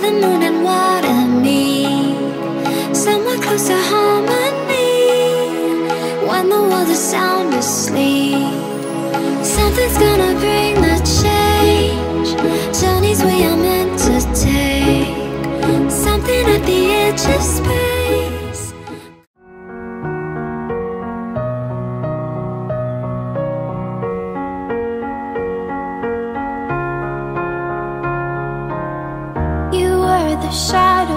the moon and water meet, somewhere close to harmony. When the world is sound asleep, something's gonna bring the change. Journeys we are meant to take, something at the edge of space. You were the shadow